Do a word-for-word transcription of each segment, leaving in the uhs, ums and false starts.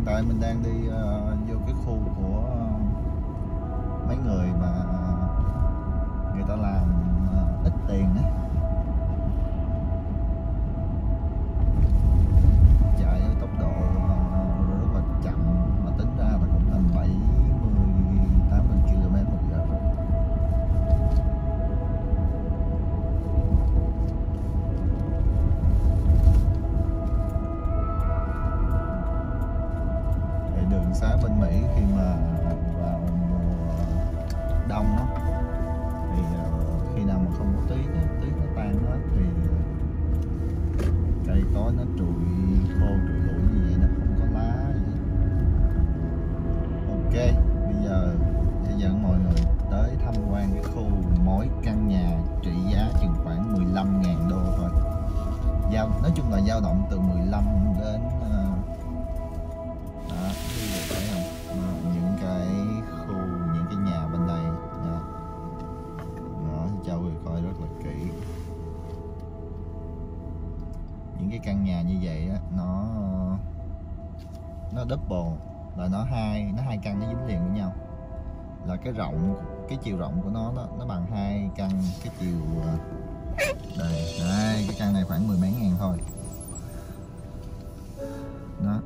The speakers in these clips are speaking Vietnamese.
tại mình đang đi uh, vô cái khu của uh, mấy người mà người ta làm uh, ít tiền á, chạy ở tốc độ uh, rất là chậm, mà tính ra là cũng tầm bảy mươi tám mươi ki lô mét một giờ. Đường xá bên Mỹ khi mà vào mùa đông đó, thì khi nào mà không có tuyết đó, tuyết nó tan hết thì cây cối nó trụi khô trụi lủi như vậy, nó không có lá gì. Ok, bây giờ sẽ dẫn mọi người tới tham quan cái khu mỗi căn nhà trị giá chừng khoảng mười lăm ngàn đô thôi. Giao, nói chung là dao động từ mười lăm đến đó, quý vị thấy không? Những cái khu, những cái nhà bên đây đó, đó cho quý vị coi rất là kỹ. Những cái căn nhà như vậy á, nó nó double, là nó hai nó hai căn nó dính liền với nhau, là cái rộng, cái chiều rộng của nó nó, nó bằng hai căn cái chiều đây. Đây, cái căn này khoảng mười mấy ngàn thôi đó.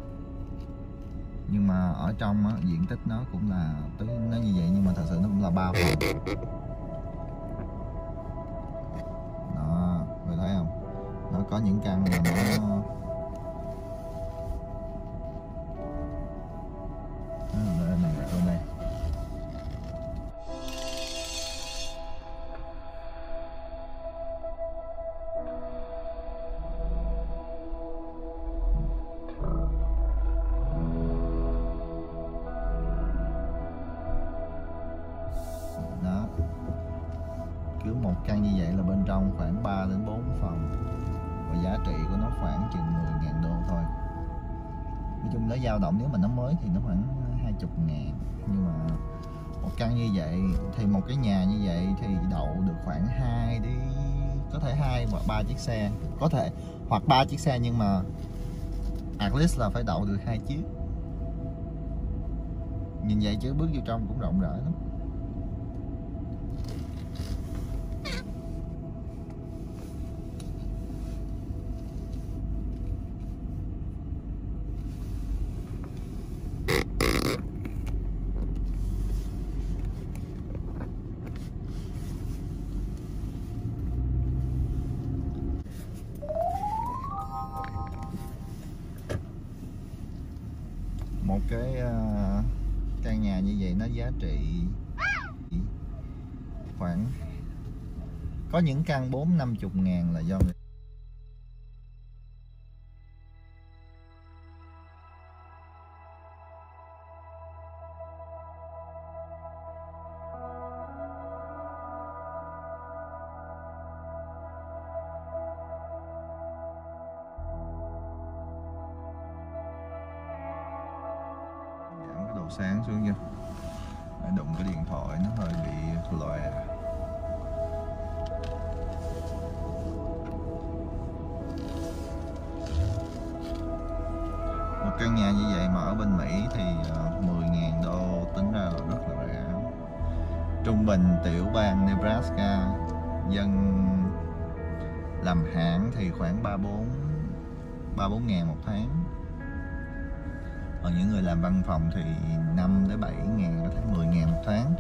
Nhưng mà ở trong á, diện tích nó cũng là tới nó như vậy, nhưng mà thật sự nó cũng là ba phòng đó, người thấy không? Nó có những căn mà nó đây này, bên đây đó, cứ một căn như vậy là bên trong khoảng ba đến bốn phòng, và giá trị của nó khoảng chừng mười ngàn đô thôi. Nói chung nó dao động, nếu mà nó mới thì nó khoảng hai mươi ngàn, nhưng mà một căn như vậy thì một cái nhà như vậy thì đậu được khoảng hai đi, có thể hai hoặc ba chiếc xe, có thể hoặc ba chiếc xe, nhưng mà at least là phải đậu được hai chiếc. Nhìn vậy chứ bước vô trong cũng rộng rãi lắm. Một cái uh, căn nhà như vậy nó giá trị khoảng, có những căn bốn năm chục ngàn là do người sáng xuống chưa, để đụng cái điện thoại nó hơi bị lòe. Một căn nhà như vậy mà ở bên Mỹ thì mười ngàn đô tính ra là rất là rẻ. Trung bình tiểu bang Nebraska dân làm hãng thì khoảng ba bốn ba bốn ngàn một tháng. Còn những người làm văn phòng thì năm đến bảy ngàn, có thể mười ngàn một tháng.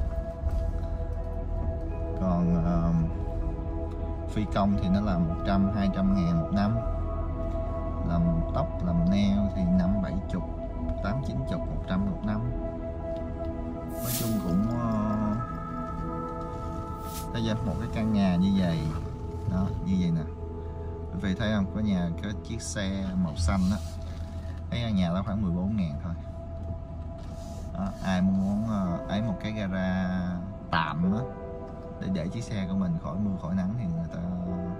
Còn uh, phi công thì nó là một trăm hai trăm ngàn một năm. Làm tóc, làm nail thì năm bảy chục, tám chín chục, một trăm một năm. Nói chung cũng uh, bây giờ một cái căn nhà như vậy đó, như vậy nè, quý vị thấy không? Có nhà có chiếc xe màu xanh đó, cái nhà đó khoảng mười bốn ngàn thôi đó. Ai muốn uh, ấy một cái gara tạm đó, để để chiếc xe của mình khỏi mưa khỏi nắng thì người ta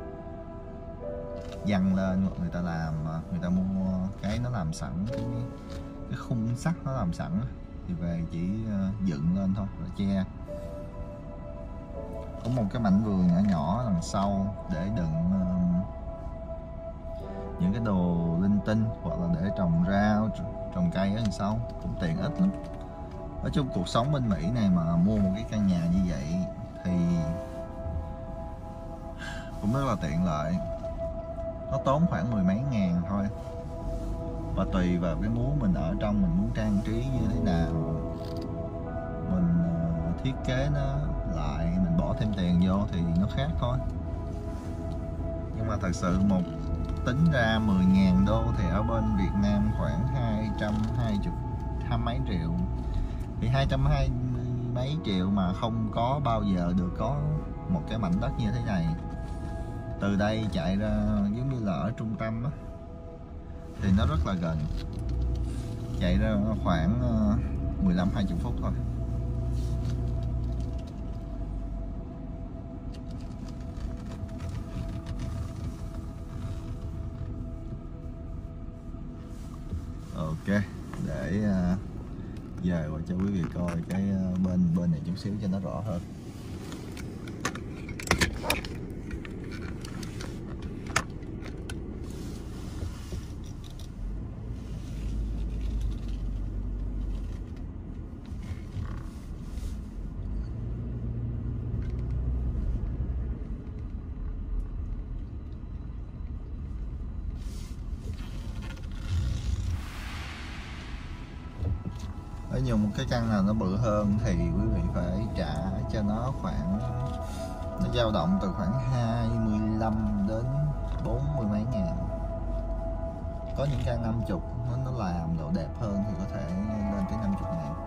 dăng lên, người ta làm, người ta mua cái nó làm sẵn, cái, cái khung sắt nó làm sẵn thì về chỉ uh, dựng lên thôi rồi che. Có một cái mảnh vườn nhỏ nhỏ đằng sau để đựng uh, những cái đồ linh tinh, hoặc là để trồng rau, trồng cây ở đằng sau cũng tiện ích lắm. Nói chung cuộc sống bên Mỹ này mà mua một cái căn nhà như vậy thì cũng rất là tiện lợi. Nó tốn khoảng mười mấy ngàn thôi, và tùy vào cái muốn mình ở trong mình muốn trang trí như thế nào, mình thiết kế nó lại, mình bỏ thêm tiền vô thì nó khác thôi. Nhưng mà thật sự một tính ra mười ngàn đô thì ở bên Việt Nam khoảng hai trăm hai mươi hai mấy triệu, thì hai trăm hai mươi mấy triệu mà không có bao giờ được có một cái mảnh đất như thế này. Từ đây chạy ra giống như là ở trung tâm á, thì nó rất là gần, chạy ra khoảng mười lăm hai mươi phút thôi. Ok, để uh, dời qua cho quý vị coi cái uh, bên bên này chút xíu cho nó rõ hơn. Ở nhiều một cái căn nào nó bự hơn thì quý vị phải trả cho nó khoảng, nó dao động từ khoảng hai mươi lăm đến bốn mươi mấy ngàn. Có những căn năm mươi nó, nó làm độ đẹp hơn thì có thể lên tới năm mươi ngàn.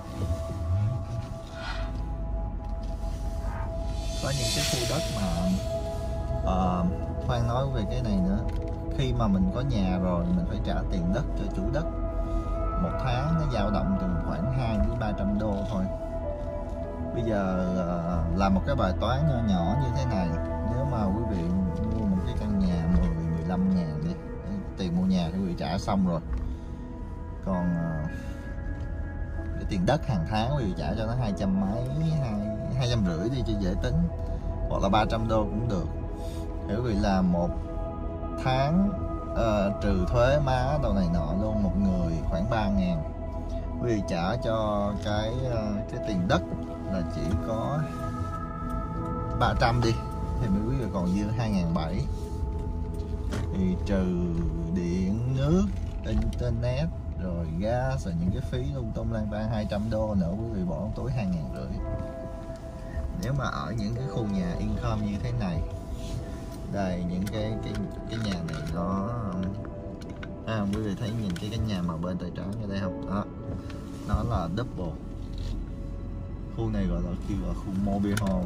Có những cái khu đất mà uh, khoan nói về cái này nữa, khi mà mình có nhà rồi mình phải trả tiền đất cho chủ đất. Một tháng nó dao động từ khoảng hai đến ba trăm đô thôi. Bây giờ uh, làm một cái bài toán nho nhỏ như thế này, nếu mà quý vị mua một cái căn nhà mười đến mười lăm ngàn đi, tiền mua nhà thì quý vị trả xong rồi, còn uh, cái tiền đất hàng tháng quý vị trả cho nó hai trăm mấy, hai trăm rưỡi đi cho dễ tính, hoặc là ba trăm đô cũng được. Thì quý vị làm một tháng uh, trừ thuế má đồ này nọ luôn, một người khoảng ba ngàn. Quý vị trả cho cái uh, cái tiền đất là chỉ có ba trăm đi, thì mấy quý vị còn dư hai ngàn bảy trăm. Thì trừ điện nước, internet rồi gas rồi những cái phí lung tung lang tan hai trăm đô nữa, quý vị bỏ trong túi hai ngàn rưỡi. Nếu mà ở những cái khu nhà income như thế này, đây những cái cái cái nhà này nó à, quý vị thấy nhìn cái cái nhà mà bên tay trái ở đây không? Đó, nó là double. Khu này gọi là kêu là khu mobile home.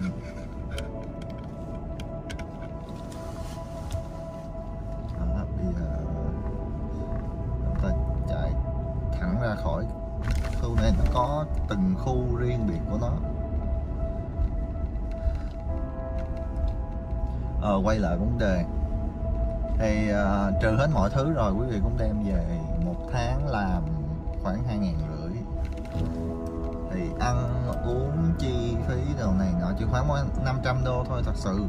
Đó, bây giờ chúng ta chạy thẳng ra khỏi khu này, nó có từng khu riêng biệt của nó. Ờ, quay lại vấn đề thì uh, trừ hết mọi thứ rồi, quý vị cũng đem về một tháng làm khoảng hai ngàn rưỡi. Thì ăn uống chi phí đồ này nọ chỉ khoảng năm trăm đô thôi. Thật sự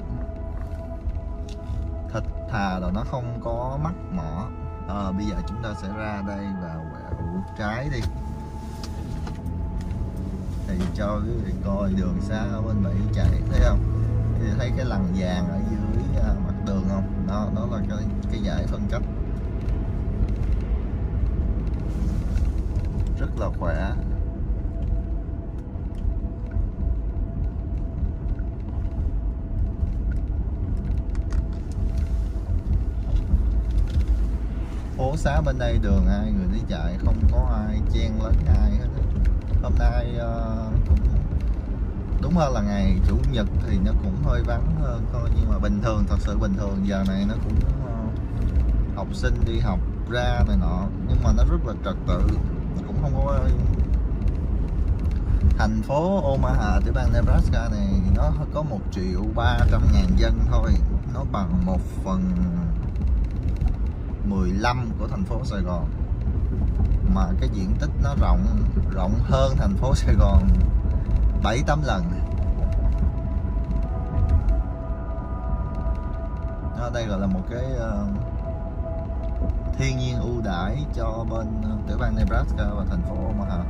thịt thà là nó không có mắc mỏ. À, bây giờ chúng ta sẽ ra đây và quẹo trái đi, thì cho quý vị coi đường xa ở bên Mỹ chạy, thấy không? Thì thấy cái lằn vàng ở dưới mặt đường không? Đó, đó là cái, cái giải phân cách rất là khỏe. Phố xá bên đây đường ai người đi chạy, không có ai chen lấn ai hết. Hôm nay uh, cũng đúng hơn là ngày chủ nhật thì nó cũng hơi vắng hơn thôi, nhưng mà bình thường, thật sự bình thường giờ này nó cũng uh, học sinh đi học ra này nọ, nhưng mà nó rất là trật tự, nó cũng không có. Thành phố Omaha tiểu bang Nebraska này nó có một triệu ba trăm ngàn dân thôi, nó bằng một phần mười lăm của thành phố Sài Gòn, mà cái diện tích nó rộng rộng hơn thành phố Sài Gòn bảy tám lần. Ở đây gọi là một cái uh, thiên nhiên ưu đãi cho bên tiểu bang Nebraska và thành phố Omaha.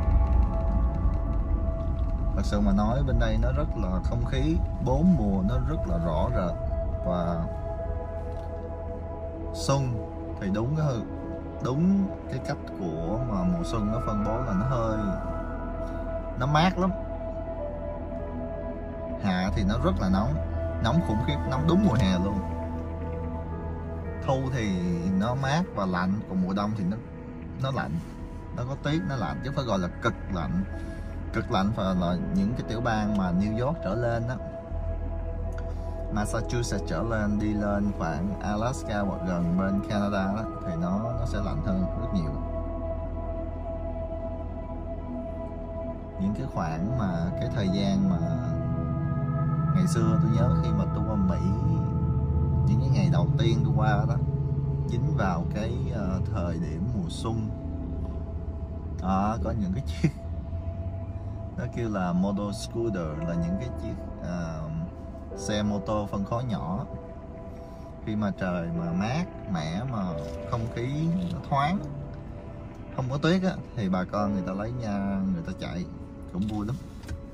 Thật sự mà nói bên đây nó rất là không khí bốn mùa nó rất là rõ rệt, và xuân thì đúng cái đúng cái cách của mà mùa xuân nó phân bố là nó hơi nó mát lắm. Hạ thì nó rất là nóng, nóng khủng khiếp, nóng đúng mùa hè luôn. Thu thì nó mát và lạnh, còn mùa đông thì nó nó lạnh, nó có tiết nó lạnh, chứ phải gọi là cực lạnh. Cực lạnh phải là những cái tiểu bang mà New York trở lên đó, Massachusetts trở lên, đi lên khoảng Alaska hoặc gần bên Canada đó, thì nó nó sẽ lạnh hơn rất nhiều. Những cái khoảng mà cái thời gian mà ngày xưa tôi nhớ khi mà tôi qua Mỹ, những cái ngày đầu tiên tôi qua đó dính vào cái uh, thời điểm mùa xuân đó, có những cái chiếc nó kêu là motor scooter, là những cái chiếc uh, xe mô tô phân khối nhỏ. Khi mà trời mà mát mẻ mà không khí nó thoáng, không có tuyết á, thì bà con người ta lấy nha, người ta chạy cũng vui lắm.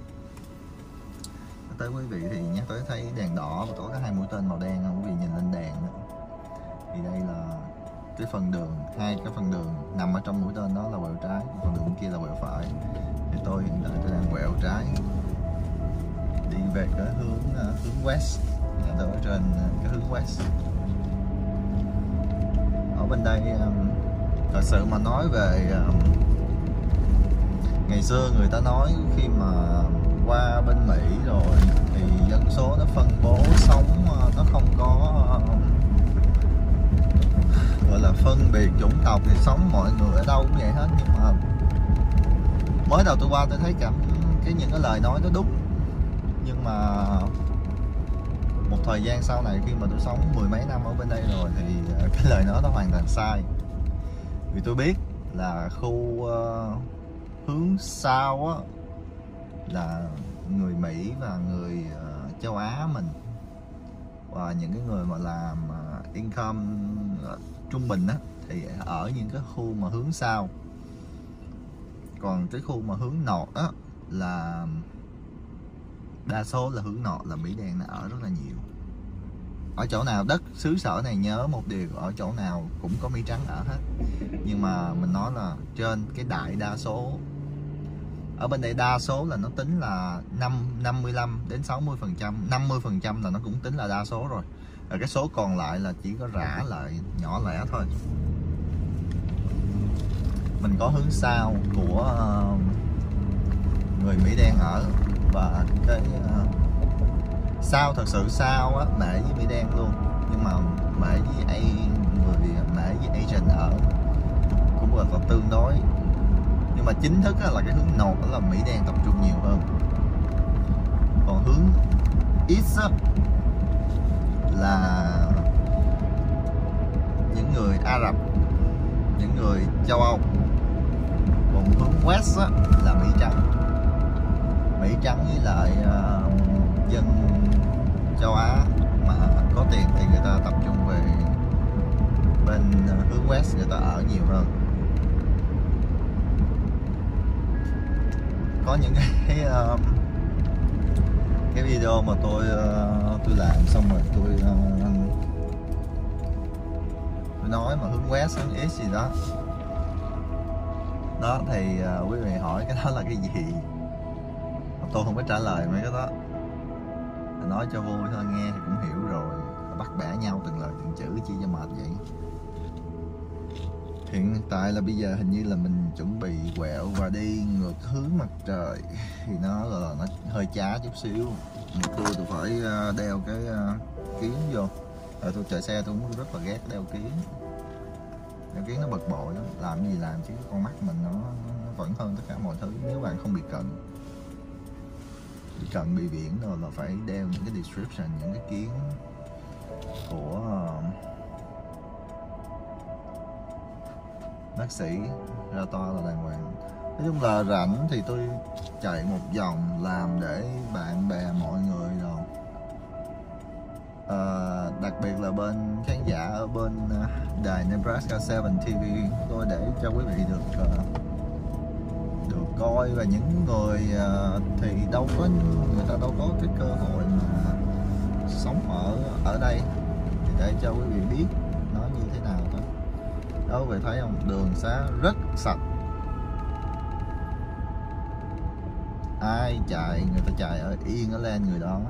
Tới quý vị thì nhắc tới thấy đèn đỏ và có cái hai mũi tên màu đen không? Quý vị nhìn lên đèn đó. Thì đây là cái phần đường, hai cái phần đường nằm ở trong mũi tên đó là quẹo trái, phần đường kia là quẹo phải. Thì tôi hiện tại tôi đang quẹo trái đi về cái hướng uh, hướng west, tôi ở trên uh, cái hướng west. Ở bên đây um, thật sự mà nói về um, ngày xưa người ta nói khi mà qua bên Mỹ rồi thì dân số nó phân bố sống uh, nó không có uh, gọi là phân biệt chủng tộc, thì sống mọi người ở đâu cũng vậy hết. Nhưng mà mới đầu tôi qua tôi thấy cảm cái những cái lời nói nó đúng, nhưng mà một thời gian sau này khi mà tôi sống mười mấy năm ở bên đây rồi thì cái lời nói nó hoàn toàn sai. Vì tôi biết là khu uh, hướng sau á là người Mỹ và người uh, châu Á mình, và những cái người mà làm uh, income uh, trung bình á thì ở những cái khu mà hướng sau. Còn cái khu mà hướng nọt á là đa số là hướng nọt là Mỹ đen nó ở rất là nhiều. Ở chỗ nào đất xứ sở này nhớ một điều, ở chỗ nào cũng có Mỹ trắng ở hết. Nhưng mà mình nói là trên cái đại đa số ở bên đây, đa số là nó tính là năm mươi lăm đến sáu mươi phần trăm, năm mươi phần trăm là nó cũng tính là đa số rồi. Rồi cái số còn lại là chỉ có rã lại nhỏ lẻ thôi. Mình có hướng sau của uh, người Mỹ đen ở, và cái uh, sao thật sự sao á mẹ với Mỹ đen luôn, nhưng mà mẹ với A người mẹ với Asian ở cũng là tương đối. Nhưng mà chính thức là cái hướng nord đó là Mỹ đen tập trung nhiều hơn. Còn hướng east á, là những người Ả Rập, những người châu Âu. Còn hướng west á, là Mỹ trắng. Mỹ trắng với lại uh, dân châu Á mà có tiền thì người ta tập trung về bên hướng west, người ta ở nhiều hơn. Có những cái uh, cái video mà tôi uh, tôi làm xong rồi tôi uh, tôi nói mà hướng west hướng east gì đó đó thì uh, quý vị hỏi cái đó là cái gì, tôi không có trả lời mấy cái đó, nói cho vui thôi, nghe thì cũng hiểu rồi, bắt bẻ nhau từng lời từng chữ chi cho mệt vậy. Hiện tại là bây giờ hình như là mình chuẩn bị quẹo và đi ngược hướng mặt trời, thì nó là nó hơi chá chút xíu. Tôi tôi phải đeo cái kiến vô, rồi tôi chạy xe tôi cũng rất là ghét đeo kiến. Đeo kiến nó bực bội lắm, làm gì làm chứ con mắt mình nó, nó vẫn hơn tất cả mọi thứ. Nếu bạn không bị cận bị cận bị viễn rồi là phải đeo những cái description, những cái kiến của uh, bác sĩ ra to là đàng hoàng. Nói chung là rảnh thì tôi chạy một vòng làm để bạn bè mọi người rồi uh, đặc biệt là bên khán giả ở bên uh, đài Nebraska seven ti vi tôi để cho quý vị được uh, được coi, và những người uh, thì đâu có người ta đâu có cái cơ hội mà sống ở ở đây, thì để cho quý vị biết nó như thế nào thôi. Đó, quý vị thấy không, đường xá rất sạch, ai chạy người ta chạy ở yên ở lên người đó.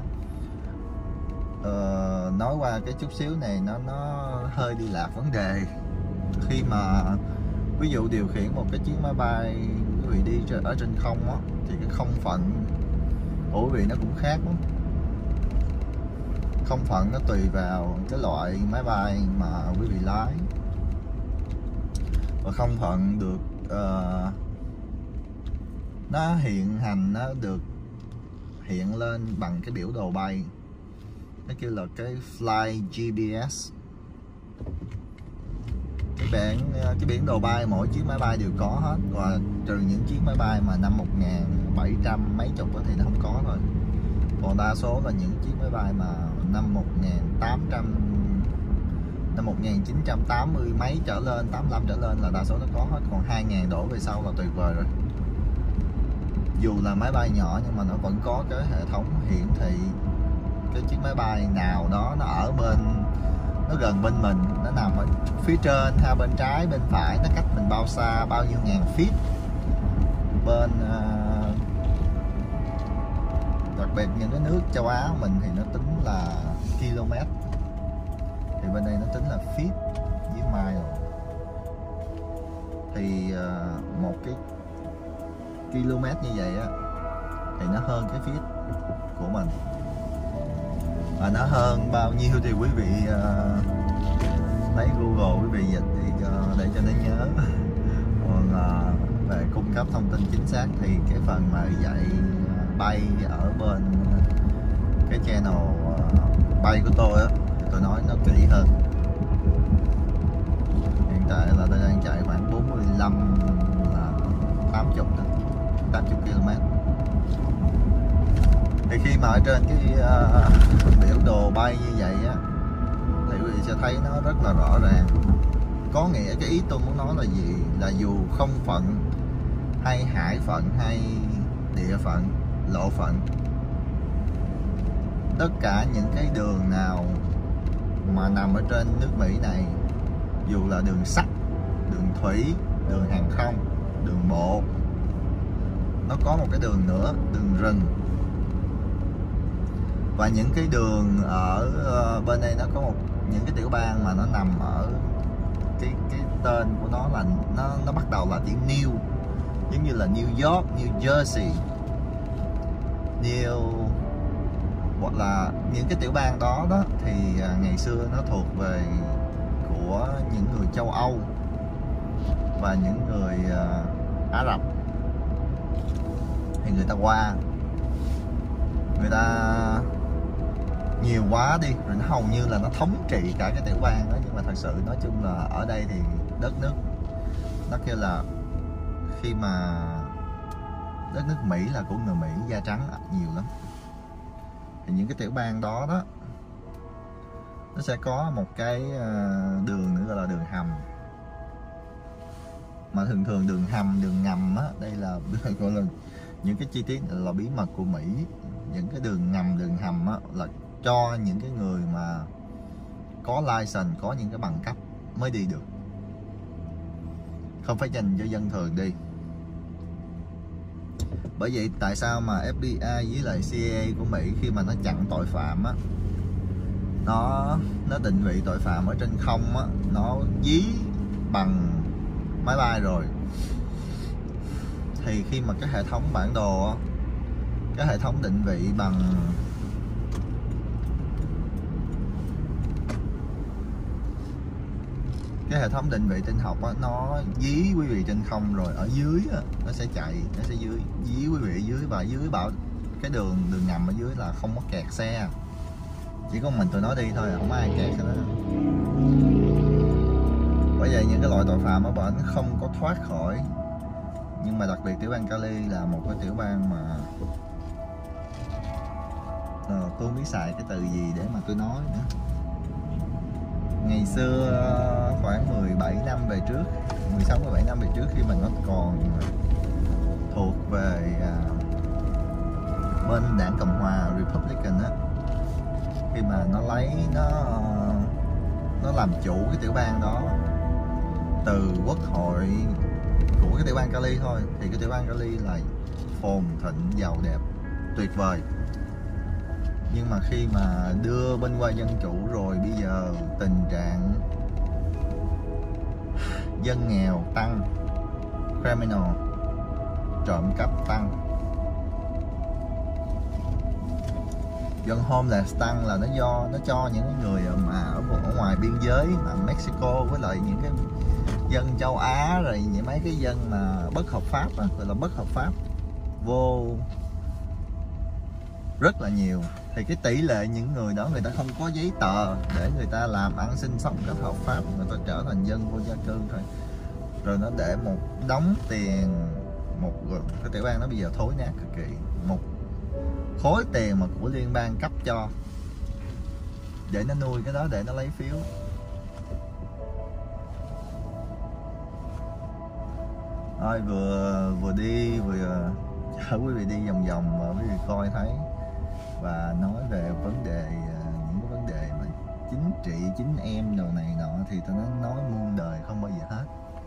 Ờ, nói qua cái chút xíu này nó nó hơi đi lạc vấn đề. Khi mà ví dụ điều khiển một cái chiếc máy bay quý vị đi ở trên không á, thì cái không phận của quý vị nó cũng khác lắm. Không phận nó tùy vào cái loại máy bay mà quý vị lái, và không phận được uh, nó hiện hành, nó được hiện lên bằng cái biểu đồ bay, nó kêu là cái Fly giê pê ét. Cái biển cái biển đồ bay mỗi chiếc máy bay đều có hết, và trừ những chiếc máy bay mà năm một nghìn bảy trăm mấy chục thì nó không có thôi. Còn đa số là những chiếc máy bay mà năm một nghìn tám trăm, năm một nghìn chín trăm tám mươi mấy trở lên, tám mươi lăm trở lên là đa số nó có hết. Còn hai nghìn đổ về sau là tuyệt vời rồi. Dù là máy bay nhỏ nhưng mà nó vẫn có cái hệ thống hiển thị cái chiếc máy bay nào đó nó ở bên, nó gần bên mình, nó nằm ở phía trên hay bên trái bên phải, nó cách mình bao xa, bao nhiêu ngàn feet. Bên uh, đặc biệt những cái nước châu Á mình thì nó tính là km, thì bên đây nó tính là feet với mile. Thì uh, một cái km như vậy á thì nó hơn cái feet của mình, và nó hơn bao nhiêu thì quý vị uh, lấy Google quý vị dịch thì uh, để cho nó nhớ. Còn uh, về cung cấp thông tin chính xác thì cái phần mà dạy bay ở bên cái channel uh, bay của tôi á, thì tôi nói nó kỹ hơn. Hiện tại là tôi đang chạy khoảng bốn mươi lăm là tám mươi tám mươi ki lô mét. Thì khi mà ở trên cái uh, biểu đồ bay như vậy á, thì quý vị sẽ thấy nó rất là rõ ràng. Có nghĩa cái ý tôi muốn nói là gì, là dù không phận hay hải phận hay địa phận, lộ phận, tất cả những cái đường nào mà nằm ở trên nước Mỹ này, dù là đường sắt, đường thủy, đường hàng không, đường bộ, nó có một cái đường nữa, đường rừng. Và những cái đường ở uh, bên đây nó có một những cái tiểu bang mà nó nằm ở cái cái tên của nó là nó nó bắt đầu là chữ New, giống như là New York, New Jersey, New, hoặc là những cái tiểu bang đó đó thì uh, ngày xưa nó thuộc về của những người châu Âu và những người uh, Ả Rập, thì người ta qua, người ta nhiều quá đi rồi nó hầu như là nó thống trị cả cái tiểu bang đó. Nhưng mà thật sự nói chung là ở đây thì đất nước nó kêu là khi mà đất nước Mỹ là của người Mỹ da trắng nhiều lắm, thì những cái tiểu bang đó đó nó sẽ có một cái đường nữa gọi là đường hầm. Mà thường thường đường hầm, đường ngầm á, đây là gọi là những cái chi tiết là bí mật của Mỹ. Những cái đường ngầm, đường hầm á, là cho những cái người mà có license, có những cái bằng cấp mới đi được, không phải dành cho dân thường đi. Bởi vậy tại sao mà ép bê i với lại xê i a của Mỹ khi mà nó chặn tội phạm á, nó nó định vị tội phạm ở trên không á, nó dí bằng máy bay rồi, thì khi mà cái hệ thống bản đồ á, cái hệ thống định vị bằng cái hệ thống định vị tinh học á, nó dí quý vị trên không rồi ở dưới á, nó sẽ chạy, nó sẽ dưới dí quý vị ở dưới, và dưới bảo cái đường đường ngầm ở dưới là không có kẹt xe, chỉ có mình tụi nó đi thôi, không có ai kẹt nữa. Bởi vậy những cái loại tội phạm ở bển không có thoát khỏi. Nhưng mà đặc biệt tiểu bang Cali là một cái tiểu bang mà Ờ, tôi không biết xài cái từ gì để mà tôi nói nữa. Ngày xưa khoảng mười bảy năm về trước, mười sáu mười bảy năm về trước, khi mà nó còn thuộc về à, bên đảng Cộng hòa Republican á, khi mà nó lấy nó nó làm chủ cái tiểu bang đó từ quốc hội của cái tiểu bang Cali thôi, thì cái tiểu bang Cali là phồn thịnh, giàu đẹp, tuyệt vời. Nhưng mà khi mà đưa bên qua dân chủ rồi, bây giờ tình trạng dân nghèo tăng, criminal, trộm cắp tăng, dân homeless tăng, là nó do nó cho những người mà ở, ở ngoài biên giới mà Mexico với lại những cái dân châu Á, rồi những mấy cái dân mà bất hợp pháp á, gọi là bất hợp pháp vô rất là nhiều. Thì cái tỷ lệ những người đó, người ta không có giấy tờ để người ta làm ăn sinh sống cách hợp pháp, người ta trở thành dân vô gia cư thôi. Rồi nó để một đống tiền, một cái tiểu bang nó bây giờ thối nát cực kỳ, một khối tiền mà của liên bang cấp cho để nó nuôi cái đó, để nó lấy phiếu. Thôi vừa vừa đi vừa chở quý vị đi vòng vòng mà quý vị coi thấy, và nói về vấn đề, những cái vấn đề mà chính trị, chính em đồ này nọ, thì tao nói nói muôn đời không bao giờ hết.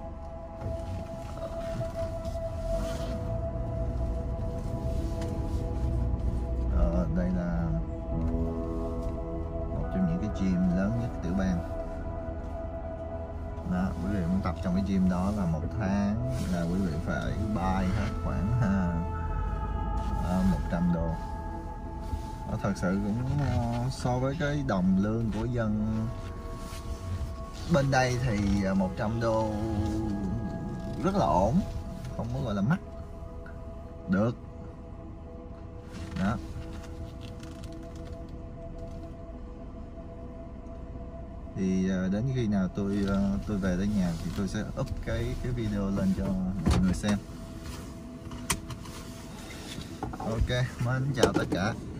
Ờ, đây là một trong những cái gym lớn nhất tiểu bang đó. Quý vị muốn tập trong cái gym đó là một tháng là quý vị phải buy hết khoảng một trăm đô. Thật sự cũng so với cái đồng lương của dân bên đây thì một trăm đô rất là ổn, không có gọi là mắc được đó. Thì đến khi nào tôi tôi về tới nhà thì tôi sẽ up cái cái video lên cho mọi người xem. Ok, mến chào tất cả.